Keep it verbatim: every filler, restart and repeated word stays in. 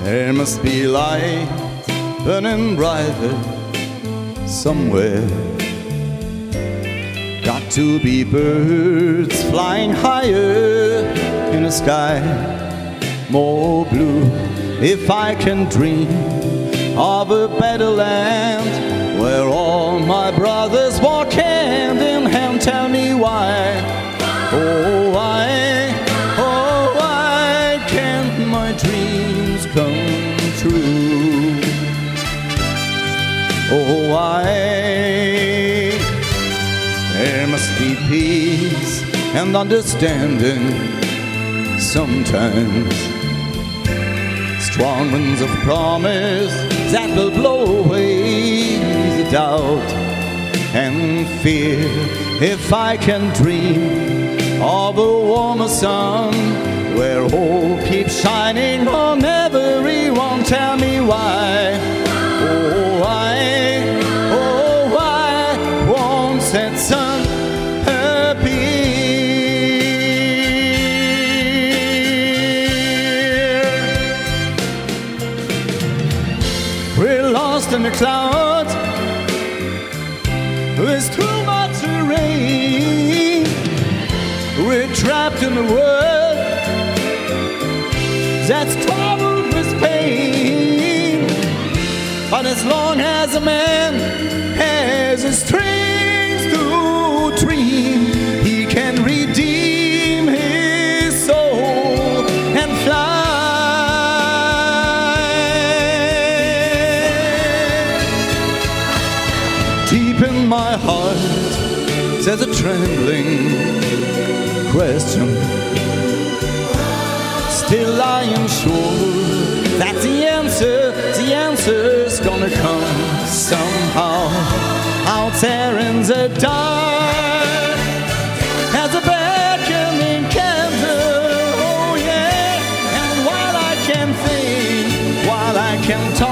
There must be light burning brighter somewhere. Got to be birds flying higher in the sky, more blue. If I can dream of a better land where all my brothers walk hand in hand, tell me why, oh why, oh why can't my dreams come true? Oh why? There must be peace and understanding sometimes. Strong winds of promise that will blow away the doubt and fear. If I can dream of a warmer sun where hope keeps shining on everyone, tell me why, oh why, oh why won't that sun appear? We're lost in the clouds, there's too much rain. We're trapped in a world that's troubled with pain. But as long as a man has the strength to dream, he can redeem his soul and fly. Deep in my heart there's a trembling question. Still I am sure that the answer, the answer's gonna come somehow. Out there in the dark as a beckoning candle, oh yeah. And while I can think, while I can talk,